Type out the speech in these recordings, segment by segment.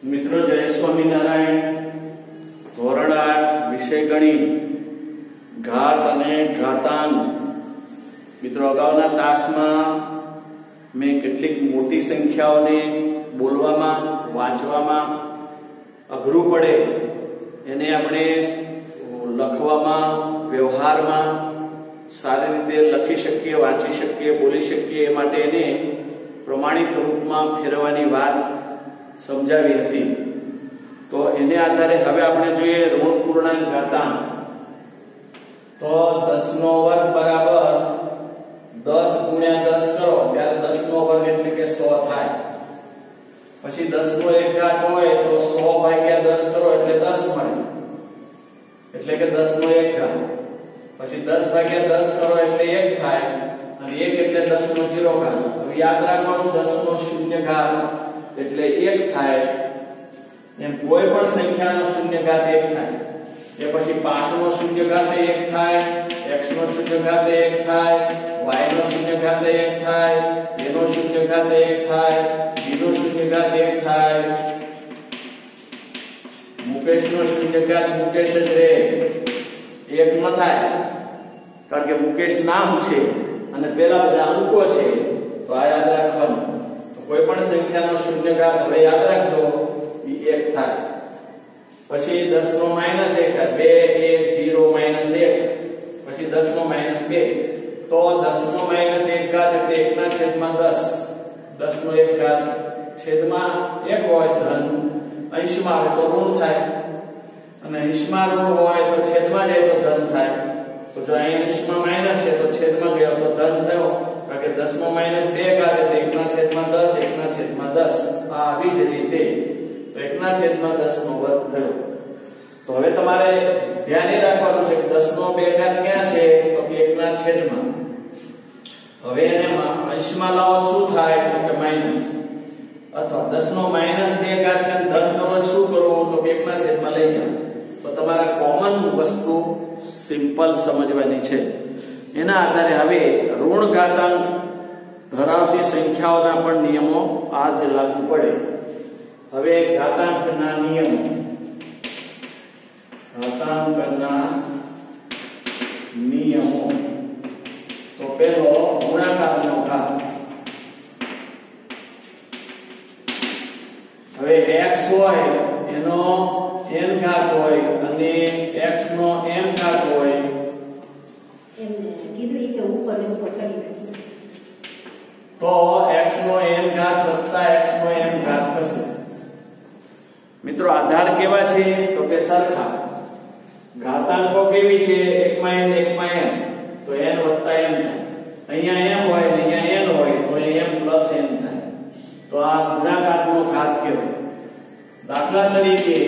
મિત્રો જય સ્વામિનારાયણ. ધોરણ 8 વિષય ગણિત ઘાત અને ઘાતાંક. મિત્રો અગાઉના તાસમાં મેં કેટલીક મોટી સંખ્યાઓને બોલવામાં વાંચવામાં અઘરું પડે એને આપણે લખવામાં વ્યવહારમાં સારી રીતે લખી શકીએ, વાંચી શકીએ, બોલી શકીએ એ માટે એને પ્રમાણિત રૂપમાં ફેરવવાની વાત સમજાવી હતી. તો એને આધારે હવે આપણે જોઈએ ઋણ પૂર્ણાંક ઘાતાંક. તો 10 નો વર્ગ બરાબર 10 ગુણ્યા 10 કરો ત્યારે 10 નો વર્ગ એટલે કે 100 થાય. પછી 10 નો 1 ઘાત હોય તો 100 ભાગ્યા 10 કરો એટલે 10 મળે, એટલે કે 10 નો 1 ઘાત. પછી 10 ભાગ્યા 10 કરો એટલે 1 થાય અને 1 એટલે 10 નો 0 ઘાત. હવે યાદ રાખવાનું 10 નો 0 ઘાત એટલે 1 થાય. એમ કોઈ પણ સંખ્યાનો 0 ઘાત 1 થાય. એ પછી 5 નો 0 ઘાત 1 થાય, x નો 0 ઘાત 1 થાય, y નો 0 ઘાત 1 થાય, a નો 0 ઘાત 1 થાય, b નો 0 ઘાત 1 થાય. મુકેશ નો 0 ઘાત મુકેશ જ રહે, 1 ન થાય, કારણ કે મુકેશ નામ છે અને પેલા બધા અંકો છે. તો આ યાદ રાખવાનું. તો કોઈ પણ સંખ્યાનો 0 ઘાત હવે યાદ રાખજો એ 1 થાય. પછી 10 નો -1 ઘાત 2 1 0 -1, પછી 10 નો -2. તો 10 નો -1 ઘાત એટલે 1 ના છેદમાં 10. 10 નો 1 ઘાત છેદમાં 1 હોય ધન, અંશમાં આવે તો ઋણ થાય, અને અંશમાં ઋણ હોય તો છેદમાં જાય તો ધન થાય. તો જો અહીં અંશમાં માઈનસ છે તો છેદમાં ગયો તો ધન થયો, કારણ કે 10 નો -2 ઘાત એટલે 1 ના છેદમાં 10, 1 ના છેદમાં 10. આ આવી જ રીતે તો 1 ના છેદમાં 10 નો વર્ગ થયો. તો હવે તમારે ધ્યાન એ રાખવાનું છે કે 10 નો 2 ઘાત ક્યાં છે તો કે 1 ના છેદમાં. હવે એને અંશમાં લાવો શું થાય તો કે માઈનસ, અથવા 10 નો -2 ઘાત છે ધન કરો શું કરવું તો કે 1 ના છેદમાં લઈ જાઓ. તો તમારે કોમન વસ્તુ સિમ્પલ સમજવાની છે. એના આધારે હવે ઋણ ઘાતાંક ધરાવતી સંખ્યાઓના પણ નિયમો આ જ લાગુ પડે. હવે ઘાતાંકના નિયમો. ઘાતાંકના નિયમો. તો પહેલો ગુણાકારનો ઘાત. હવે x હોય એનો n ઘાત હોય અને x નો m ઘાત હોય. એમને કીધું કે ઉપર ને ઉપર કરી નાખીશ તો x નો n ઘાત વત્તા x નો m ઘાત થશે. મિત્રો આધાર કેવા છે તો કે સરખા. ઘાતાંકો કેવી છે, એકમાં n એકમાં m, તો n વત્તા m થાય. અહીંયા m હોય ને અહીંયા n હોય તો m પ્લસ n થાય. તો આ ગુણાકારનો ઘાત કહેવાય. દાખલા તરીકે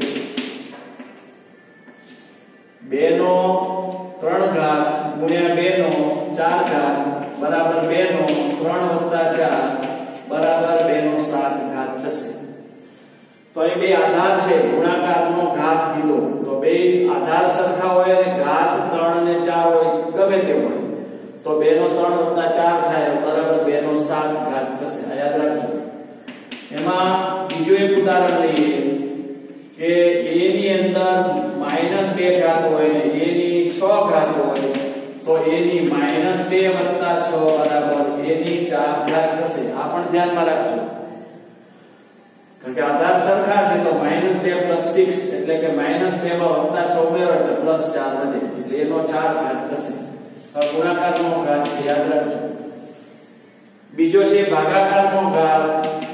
2 નો 3 ઘાત ગુણ્યા 2 નો 4 ઘાત બરાબર 2 નો 3 વત્તા 4 બરાબર 2 નો 7 ઘાત થશે. તો અહીં બે આધાર છે, ગુણાકારનો ઘાત કીધો તો બે આધાર સરખા હોય અને ઘાત 3 અને 4 હોય, ગમે તે હોય, તો 2 નો 3 વત્તા 4 થાય બરાબર 2 નો 7 ઘાત થશે. આ યાદ રાખજો. એમાં બીજું એક ઉદાહરણ લઈએ કે a ની અંદર -2 ઘાત હોય ને a ની 6 ઘાત હોય, તો a ની -2 વત્તા 6 બરાબર a ની 4 ઘાત થશે. આ પણ ધ્યાનમાં રાખજો, કારણ કે આધાર સરખા છે. તો -2 + 6 એટલે કે -2 માં વત્તા 6 ઉમેરો એટલે +4 વધે, એટલે એનો 4 ઘાત થશે. આ ગુણાકારનો ઘાત છે, યાદ રાખજો. બીજો છે ભાગાકારનો ઘાત.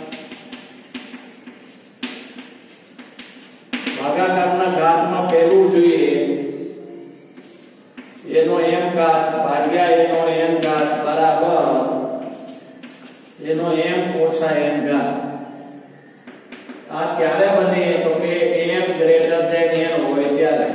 ભાગાકારના ઘાતમાં પહેલું જોઈએ એનો m ઘાત ભાગ્યા એનો n ઘાત બરાબર એનો m ઓછા n ઘાત. આ ક્યારે બને તો કે m greater n હોય ત્યારે.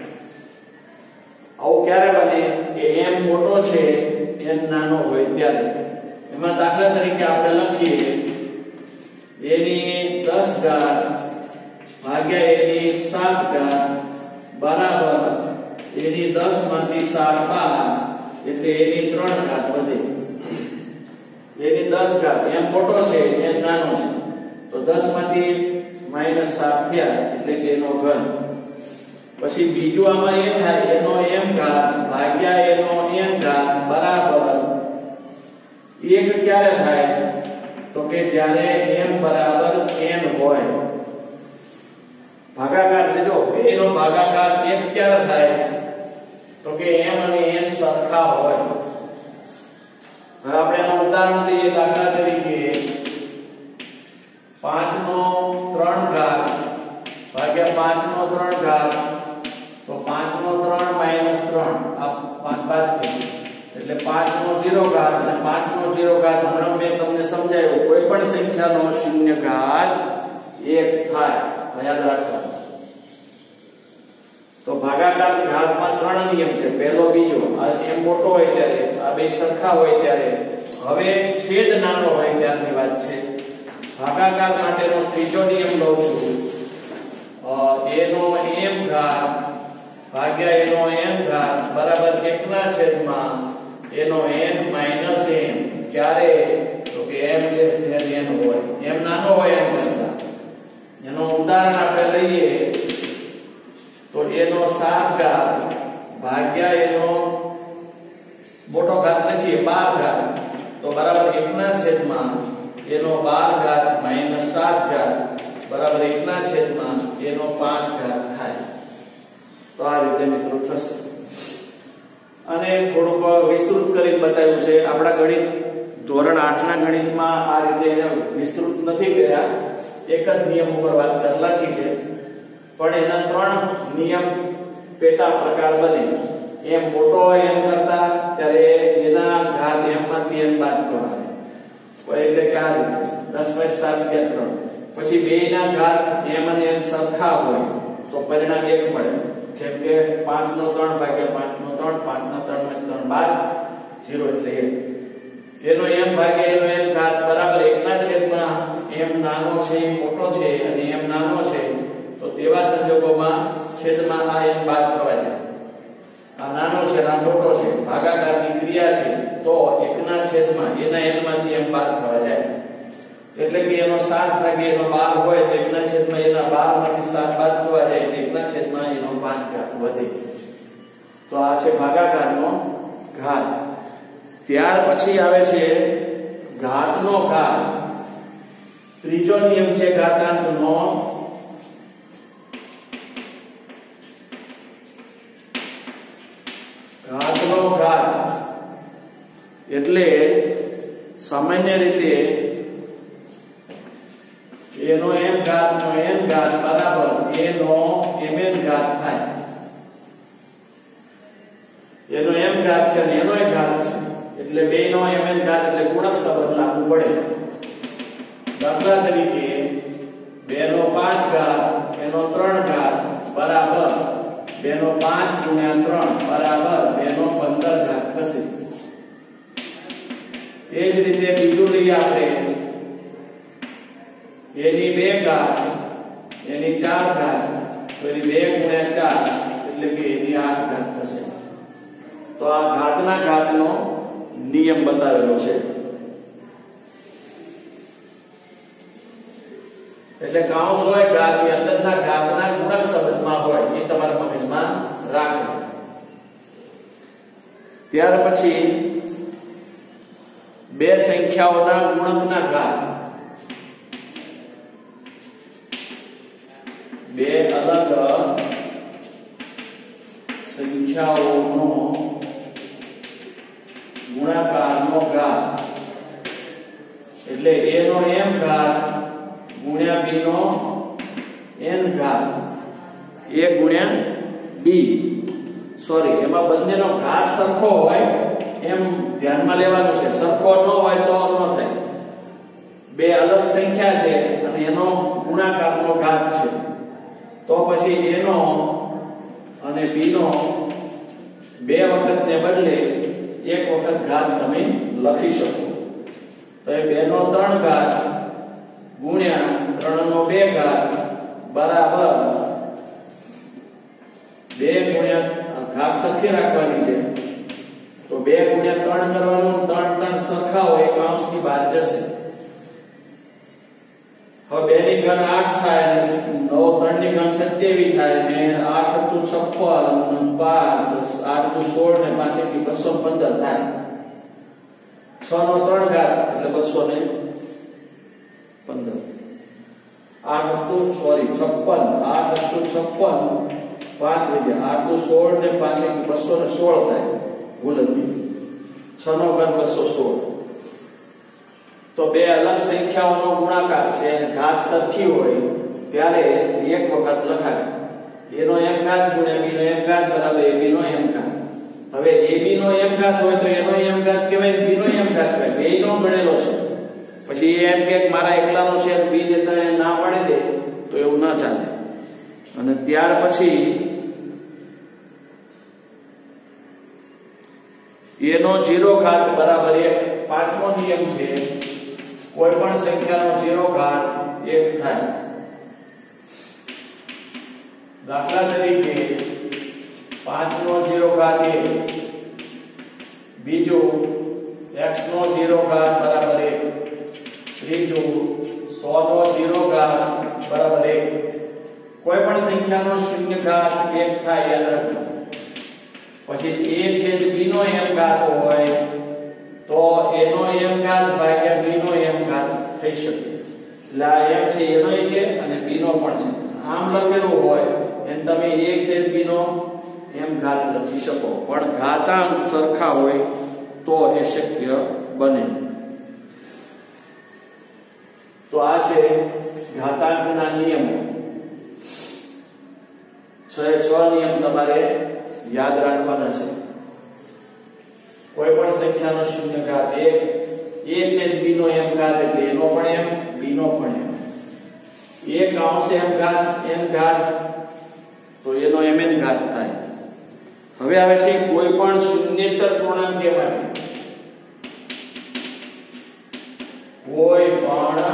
આવું ક્યારે બને કે m મોટો છે n નાનો હોય ત્યારે. એમાં દાખલા તરીકે આપણે લખીએ a ની 10 ઘાત ભાગ્યા a ની 7 ઘાત બરાબર a ની 10 માંથી 7 બાદ એટલે a ની 3 ઘાત વધે. a ની 10 ઘાત m મોટો છે n નાનો છે, તો 10 માંથી -7 થયા એટલે કે એનો ઘન. પછી બીજું આમાં એ થાય એનો m ઘાત ભાગ્યા એનો n ઘાત બરાબર 1 ક્યારે થાય તો કે જ્યારે m બરાબર n હોય. ભાગાકાર છે જો બેનો ભાગાકાર 1 ક્યારે થાય તો કે m અને n સરખા હોય. હવે આપણે એનું ઉદાહરણ લઈએ. દાખલા તરીકે 5 નો 3 ઘાત ભાગ્યા 5 નો 3 ઘાત તો 5 નો 3 માઈનસ 3 આ 5 બાદ થઈ એટલે 5 નો 0 ઘાત અને 5 નો 0 ઘાત. હમણાં મેં તમને સમજાવ્યું કોઈ પણ સંખ્યાનો શૂન્ય ઘાત 1 થાય. યાદ રાખો. તો ભાગાકાર ઘાતમાં 3 નિયમ છે. પહેલો બીજો આ m મોટો હોય ત્યારે આ બે સરખા હોય ત્યારે. હવે છેદ નાનો હોય ત્યારની વાત છે. ભાગાકાર માટેનો ત્રીજો નિયમ લઉં છું. એનો m ઘાત ભાગ્યા એનો n ઘાત બરાબર 1 ના છેદમાં એનો n માઈનસ m. ક્યારે તો કે m લેસ ધેન n હોય. m નાનો હોય એમ કરતા. એનો ઉદાહરણ આપણે લઈએ તો એનો 7 ઘાત ભાગ્યા એનો મોટો ઘાત લખીએ 12 ઘાત તો બરાબર 1 ના છેદમાં એનો 12 ઘાત માઈનસ 7 ઘાત બરાબર 1 ના છેદમાં એનો 5 ઘાત થાય. તો આ રીતે મિત્રો થશે. અને થોડુંક વિસ્તૃત કરીને બતાવ્યું છે. આપણા ગણિત ધોરણ 8 ના ગણિતમાં આ રીતે વિસ્તૃત નથી કર્યા. એક જ નિયમ ઉપર વાત કરી લખી છે. પણ એના 3 નિયમ પેટા પ્રકાર બને. m મોટો હોય એમ કરતા ત્યારે એના ઘાત m માંથી n બાદ થવાના. કોઈ એટલે કે આ રીતે 10/7 કે 3. પછી બેયના ઘાત m અને n સરખા હોય તો પરિણામ 1 મળે. જેમ કે 5 નો 3 ભાગ્યા 5 નો 3 5 નો 3 માં 3 બાદ 0 એટલે 1. એનો m ભાગ્યા એનો n ઘાત બરાબર 1 ના છેદમાં m નાનો છે મોટો છે અને m નાનો છે તો તેવા સંજોગોમાં છેદમાં આ m બાદ થવા જાય. આ નાનો છે આ મોટો છે ભાગાકારની ક્રિયા છે તો 1 ના છેદમાં એના n માંથી m બાદ થવા જાય. એટલે કે એનો 7 ભાગ્યા એનો 12 હોય તો 1 ના છેદમાં એના 12 માંથી 7 બાદ થવા જાય એટલે 1 ના છેદમાં એનો 5 ઘાત વધે. તો આ છે ભાગાકારનો ઘાત. ત્યાર પછી આવે છે ઘાતનો ઘાત. ત્રીજો નિયમ છે ઘાતાંકનો. ઘાતનો ઘાત એટલે સામાન્ય રીતે એનો m ઘાત નો n ઘાત બરાબર એનો mn ઘાત થાય. એનો m ઘાત છે અને એનો એક ઘાત છે એટલે બેયનો mn ઘાત એટલે ગુણક સંબંધ લાગુ પડે. દાખલા તરીકે 2 નો 5 ઘાત એનો 3 ઘાત બરાબર 2 નો 5 ગુણ્યા 3 બરાબર 2 નો 15 ઘાત થશે. એ જ રીતે બીજું લઈએ આપણે એની 2 ઘાત એની 4 ઘાત તો એની 2 ગુણ્યા 4 એટલે કે એની 8 ઘાત થશે. તો આ ઘાતના ઘાતનો નિયમ બતાવેલો છે. એટલે કાઉન્સ હોય ઘાત ની અંદરના ઘાતના ગુણક સંબંધમાં હોય એ તમારા મગજમાં રાખો. ત્યાર પછી બે સંખ્યાઓના ગુણકના ઘાત. બે અલગ સંખ્યાઓનો ગુણાકારનો ઘાત એટલે a નો m ઘાત ગુણ્યા b નો n ઘાત a ગુણ્યા b. સોરી એમાં બંનેનો ઘાત સરખો હોય એમ ધ્યાનમાં લેવાનું છે. સરખો ન હોય તો ન થાય. બે અલગ સંખ્યા છે અને એનો ગુણાકારનો ઘાત છે તો પછી a નો અને b નો બે વખતને બદલે એક વખત ઘાત તમે લખી શકો. તો એ 2 નો 3 ઘાત ગુણ્યા 3 નો 2 ઘાત બરાબર 2 ગુણ્યા ઘાત સરખી રાખવાની છે તો 2 ગુણ્યા 3 કરવાનું. 3 3 સરખા હોય કૌંસની બહાર જશે. હવે 2 ની ઘન 8 થાય અને 27 થાય ને 8 * 56 5 8 * 16 ને 5 * 215 થાય 6 નો 3 ઘાત એટલે 215 8 * 56 8 * 56 5 વધ્યા 8 * 16 ને 5 * 216 થાય ભૂલ હતી 6 નો ઘાત 216 તો બે અલગ સંખ્યાઓનો ગુણાકાર છે ઘાત સરખી હોય ત્યારે એક વખત લખાય a નો m ઘાત ગુણ્યા b નો m ઘાત બરાબર ab નો m ઘાત હવે ab નો m ઘાત હોય તો a નો m ઘાત કહેવાય b નો m ઘાત કહેવાય બે નો ગણેલો છે પછી એ એમ કે મારા એકલાનો છે b ને તમે ના પાડી દે તો એવું ના ચાલે અને ત્યાર પછી a નો 0 ઘાત બરાબર 1 પાંચમો નિયમ છે કોઈ પણ સંખ્યાનો 0 ઘાત 1 થાય દાખલા તરીકે 5 નો 0 ઘાત 1 બીજું x નો 0 ઘાત બરાબર 1 ત્રીજું 100 નો 0 ઘાત બરાબર 1 કોઈ પણ સંખ્યાનો 0 ઘાત 1 થાય યાદ રાખજો પછી a છેદ b નો m ઘાત હોય તો a નો m ઘાત ભાગ્યા b નો m ઘાત થઈ શકે એટલે આ m છે a નો છે અને b નો પણ છે આમ લખેલું હોય એમ તમે a છેદ b નો m ઘાત લખી શકો પણ ઘાતાંક સરખા હોય તો એ શક્ય બને તો આ છે ઘાતાંકના નિયમો 6 નિયમ તમારે યાદ રાખવાના છે કોઈ પણ સંખ્યાનો 0 ઘાત 1 a છેદ b નો m ઘાત એટલે a નો પણ m b નો પણ m a કૌંસ m ઘાત n ઘાત તો a નો mn ઘાત થાય હવે આવે છે કોઈ પણ શૂન્યેતર પૂર્ણાંક માટે કોઈ પણ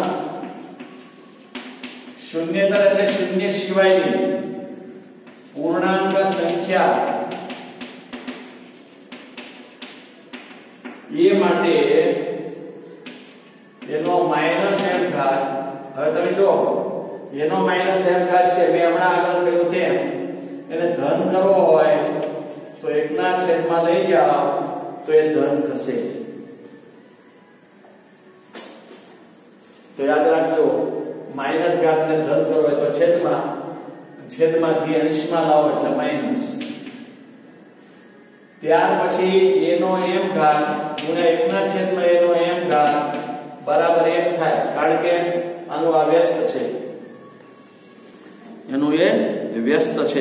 શૂન્યેતર એટલે શૂન્ય સિવાયની પૂર્ણાંક સંખ્યા એ માટે એનો માઈનસ m ઘાત હવે તમે જો એનો માઈનસ m ઘાત છે મેં હમણાં આગળ કહ્યું તેમ એને ધન કરવો હોય તો 1 ના છેદમાં લઈ જાઓ તો એ ધન થશે તો યાદ રાખજો માઈનસ ઘાતને ધન કરવો હોય તો છેદમાંથી અંશમાં લાવો એટલે માઈનસ ત્યાર પછી a નો m ઘાત ગુણ્યા 1 ના છેદમાં a નો m ઘાત બરાબર 1 થાય કારણ કે આનું આ વ્યસ્ત છે એનું એ વ્યસ્ત છે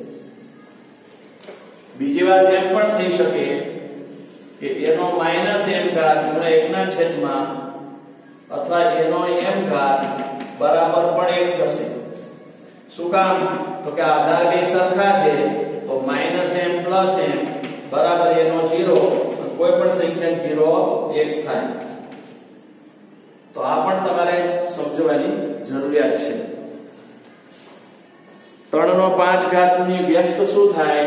બીજી વાત એમ પણ થઈ શકે કે a નો માઈનસ m ઘાત ગુણ્યા 1 ના છેદમાં અથવા a નો m ઘાત બરાબર પણ 1 થશે શું કામ તો કે આધાર બે સરખા છે તો -m + m બરાબર a નો 0 કોઈ પણ સંખ્યા 0 1 થાય તો આ પણ તમારે સમજવાની જરૂરિયાત છે 3 નો 5 ઘાત ની વ્યસ્ત શું થાય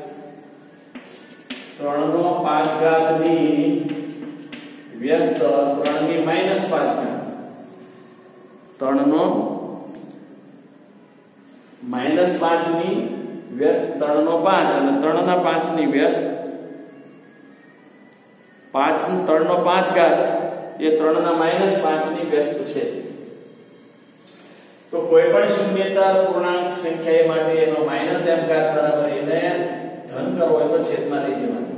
3 નો 5 ઘાત ની વ્યસ્ત 3 ની -5 ઘાત 3 નો -5 ની વ્યસ્ત 3 નો 5 અને 3 ના 5 ની વ્યસ્ત 3 નો 5 ઘાત એ 3 ના -5 ની વ્યસ્ત છે તો કોઈ પણ શૂન્યેતર પૂર્ણાંક સંખ્યા માટે એનો -m ઘાત બરાબર એને ધન કરવો હોય તો છેદમાં લઈ જવાનું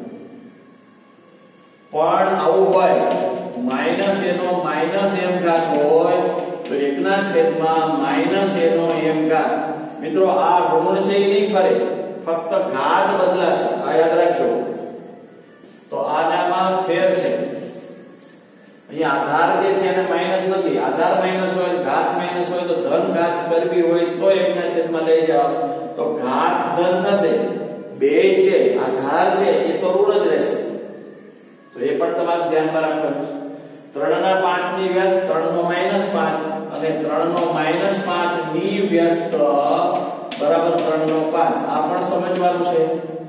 પણ આવું હોય માઈનસ એનો -m ઘાત હોય તો 1 ના છેદમાં -a નો m ઘાત મિત્રો આ ઋણ છે નહીં ફરે ફક્ત ઘાત બદલાશે આ યાદ રાખજો તો આનામાં ફેર છે અહીંયા આધાર જે છે એને માઈનસ નથી આધાર માઈનસ હોય ઘાત માઈનસ હોય તો ધન ઘાત કરવી હોય તો 1 ના છેદમાં લઈ જાઓ તો ઘાત ધન થશે બે જે આધાર છે એ તો ઋણ જ રહેશે તો એ પણ તમારે ધ્યાનમાં રાખવાનું છે 3 ના 5 ની વ્યસ્ત 3 નો -5 અને 3 નો -5 ની વ્યસ્ત બરાબર 3 નો 5 આ પણ સમજવાનું છે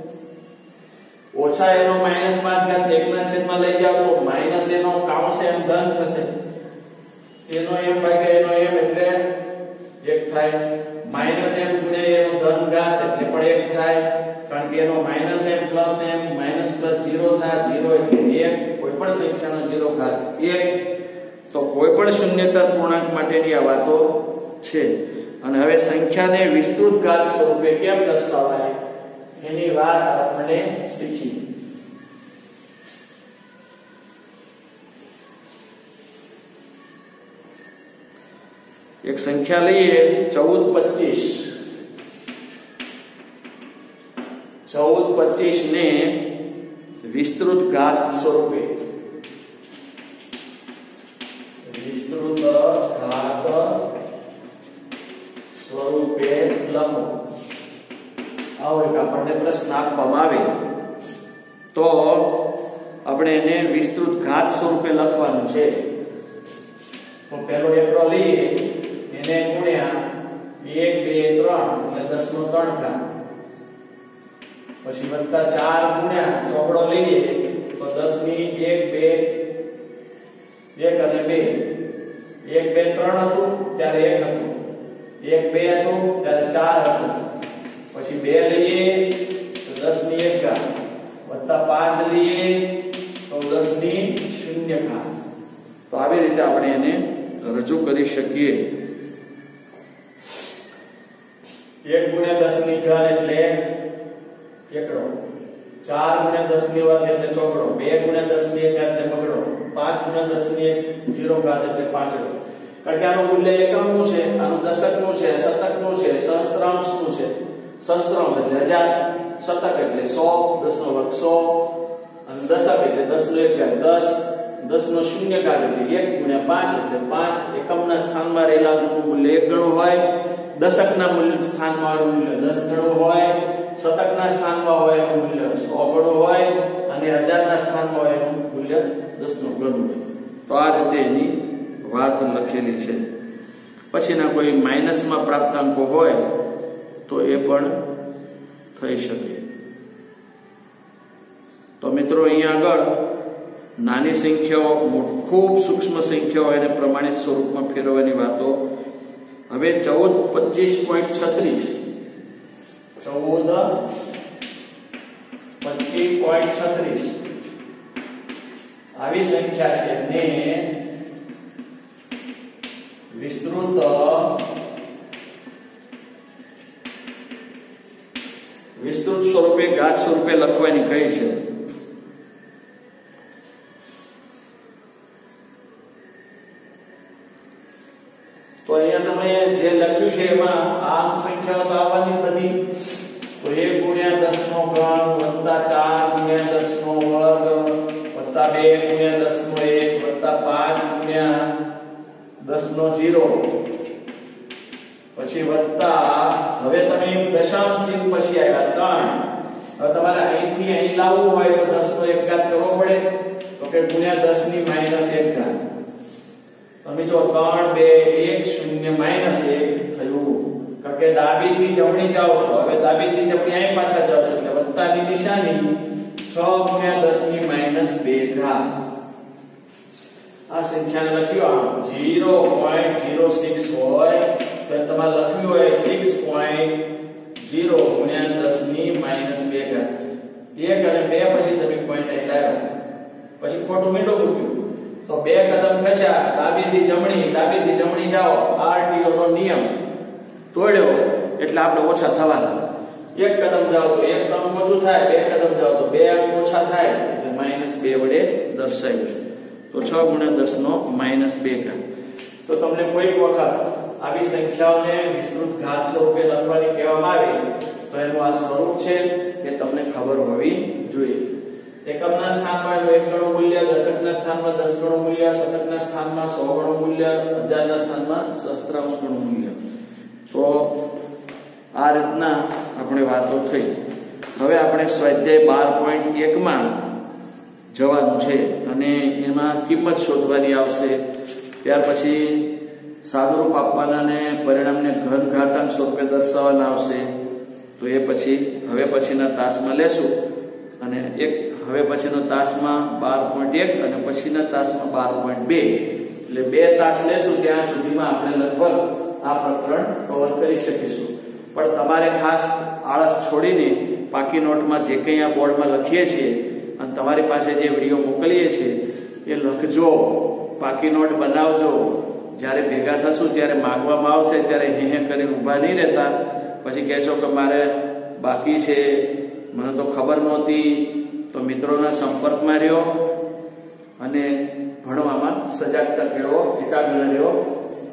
ઓછા એનો -5 ઘાત 1 ના છેદમાં લઈ જાવ તો માઈનસ એનો કાઉન્સ એમ ધન થશે એનો m ભાગ્યા એનો m એટલે 1 થાય -m ગુણ્યા ઘાત 0 એટલે 1, કોઈ પણ સંખ્યાનો 0 ઘાત 1, તો કોઈ પણ શૂન્યતર પૂર્ણાંક માટેની આ વાતો છે. અને હવે સંખ્યાને વિસ્તૃત ઘાત સ્વરૂપે કેમ દર્શાવાય એની વાત આપણે શીખી. એક સંખ્યા લઈએ 1425 ને વિસ્તૃત ઘાત સ્વરૂપે લખો. આવો એક આપણને પ્રશ્ન આપવામાં આવે તો આપણે એને વિસ્તૃત ઘાત સ્વરૂપે લખવાનું છે. તો પહેલો એકડો લઈએ, એને ગુણ્યા 1 2 3 એટલે 10 નો 3 ઘાત, પછી વત્તા 4 ગુણ્યા ચોગડો લઈએ તો 10 ની 1 2 1 અને 2 1 2 3 હતું ત્યારે 1 હતું, 1 2 હતું ત્યારે 4 હતું, પછી 2 લઈએ તો 10 ની 1 ઘાત, વત્તા 5 લઈએ તો 10 ની 0 ઘાત. તો આવી રીતે આપણે એને રજૂ કરી શકીએ. 1 ગુણ્યા 10 ની ઘાત એટલે એકડો, 4 ગુણ્યા 10 ની વર્ગ એટલે ચોગડો, 2 ગુણ્યા 10 ની 1 ઘાત એટલે બગડો, 5 ગુણ્યા 10 ની 0 ઘાત એટલે પાંચડો. કારણ કે આનું મૂલ્ય એકમનું છે, આનું દશકનું છે, શતકનું છે, સહસ્ત્રાંશનું છે. સહસ્ત્રાંશ એટલે 1000, શતક એટલે 100, 10 નો વર્ગ 100, અને દશક એટલે 10 નો 1 ઘાત 10, 10 નો 0 ઘાત એટલે 1 ગુણ્યા 5 એટલે 5. એકમના સ્થાનમાં રહેલા અંકનું મૂલ્ય 1 ગણું હોય, દશકના મૂલ્ય સ્થાનમાં આવેલું મૂલ્ય 10 ગણું હોય, શતકના સ્થાનમાં હોય એનું મૂલ્ય 100 ગણું હોય, અને 1000 ના સ્થાનમાં હોય એનું મૂલ્ય 10 નું ગણું હોય. તો આ રીતે એની વાત લખેલી છે. પછીના કોઈ માઈનસમાં પ્રાપ્તાંકો હોય તો એ પણ થઈ શકે. તો મિત્રો અહીંયા આગળ નાની સંખ્યાઓ ખૂબ સૂક્ષ્મ સંખ્યાઓ એને પ્રમાણિત સ્વરૂપમાં ફેરવવાની વાતો. હવે 1425.36 આવી સંખ્યા છે ને વિસ્તૃત સ્વરૂપે ઘાત સ્વરૂપે લખવાની કહી છે. તો અહીંયા તમે જે લખ્યું છે એમાં આ અંક સંખ્યાઓ તો આવવાની બધી. તો 1 ગુણ્યા 10 નો ઘન વત્તા 4 ગુણ્યા 10 નો વર્ગ વત્તા 2 ગુણ્યા 10 નો 1 વત્તા 5 ગુણ્યા 10 નો 0, પછી વત્તા હવે તમે દશાંશ ચિહ્ન પછી આવ્યા 3. હવે તમારે અહીંથી અહીં લાવવું હોય તો 10 નો 1 ઘાત કરવો પડે, તો કે ગુણ્યા 10 ની -1 ઘાત. તમે જો 3 2 1 0 -1 થયું. કારણ કે ડાબીથી જમણી જાવ છો, હવે ડાબીથી જમણી અહીં પાછા જાવ છો એટલે વત્તાની નિશાની 6 ગુણ્યા 10 ની -2 ઘાત. આ સંખ્યાને લખ્યું 0.06 હોય તો તમારે લખ્યું હોય 6.0 ગુણ્યા 10 ની -2 ઘાત. 1 અને 2 પછી તમે પોઈન્ટ અહીં લાવ્યા, પછી ખોટું મીંડું મૂક્યું તો 2 કદમ ખસ્યા, ડાબીથી જમણી જાઓ, આરટીઓ નો નિયમ તોડ્યો એટલે આપણે ઓછા થવાના. 1 કદમ જાઓ તો 1 અંક ઓછું થાય, 2 કદમ જાઓ તો 2 અંક ઓછા થાય, એટલે -2 વડે દર્શાવ્યું છે. તો 6 ગુણ્યા 10 નો -2 ઘાત. તો તમને કોઈક વખત આવી સંખ્યાઓને વિસ્તૃત ઘાત સ્વરૂપે લખવાની કહેવામાં આવે તો એનું આ સ્વરૂપ છે એ તમને ખબર હોવી જોઈએ. એકમના સ્થાનમાં 1 ગણું મૂલ્ય, દશકના સ્થાનમાં 10 ગણું મૂલ્ય, શતકના સ્થાનમાં 100 ગણું મૂલ્ય, હજારના સ્થાનમાં સહસ્ત્રાંશ ગણું મૂલ્ય. તો આ રીતના આપણે વાતો થઈ. હવે આપણે સ્વાધ્યાય 12.1 માં જવાનું છે અને એમાં કિંમત શોધવાની આવશે. ત્યાર પછી સાદુરૂપ આપવાના અને પરિણામને ઘન ઘાતાંક સ્વરૂપે દર્શાવવાના આવશે. તો એ પછી હવે પછીના તાસમાં લેશું, અને હવે પછીનો તાસમાં 12.1 અને પછીના તાસમાં 12.2 એટલે 2 તાસ લેશું. ત્યાં સુધીમાં આપણે લગભગ આ પ્રકરણ કવર કરી શકીશું. પણ તમારે ખાસ આળસ છોડીને પાકી નોટમાં જે કંઈ આ બોર્ડમાં લખીએ છીએ અને તમારી પાસે જે વિડીયો મોકલીએ છીએ એ લખજો, પાકી નોટ બનાવજો. જ્યારે ભેગા થશું ત્યારે માગવામાં આવશે ત્યારે હે કરીને ઊભા નહીં રહેતા. પછી કહેશો કે મારે બાકી છે, મને તો ખબર નહોતી. તો મિત્રોના સંપર્કમાં રહ્યો અને ભણવામાં સજાગતા કેળવો, એકાગ્ર રહ્યો,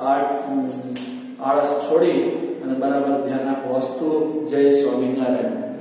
આળસ છોડી અને બરાબર ધ્યાન આપો. વસ્તુ જય સ્વામિનારાયણ.